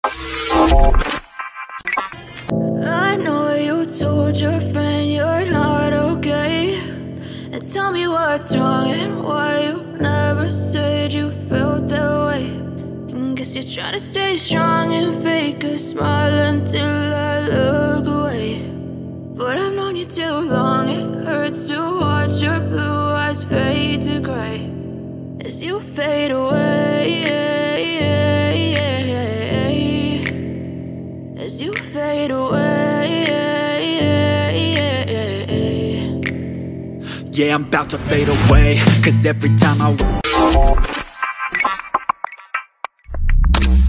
I know you told your friend you're not okay, and tell me what's wrong and why you never said you felt that way. And guess you're trying to stay strong and fake a smile until I look away. But I've known you too long, it hurts to watch your blue eyes fade to gray as you fade away, as you fade away. Yeah, I'm about to fade away, 'cause every time I